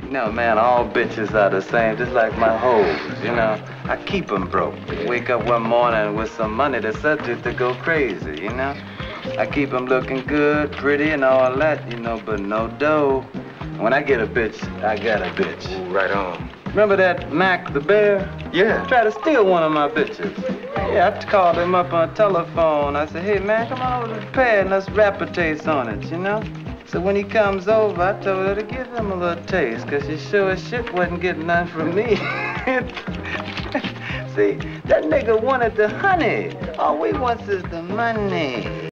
No, man, all bitches are the same, just like my hoes, you know. I keep them broke. Wake up one morning with some money, the subject to go crazy, you know. I keep them looking good, pretty, and all that, you know, but no dough. When I get a bitch, I got a bitch. Ooh, right on. Remember that Mack the bear? Yeah. Tried to steal one of my bitches. Yeah, I called him up on the telephone. I said, hey, man, come on over to the pad and let's rap a taste on it, you know? So when he comes over, I told her to give him a little taste, because she sure as shit wasn't getting none from me. See, that nigga wanted the honey. All we wants is the money.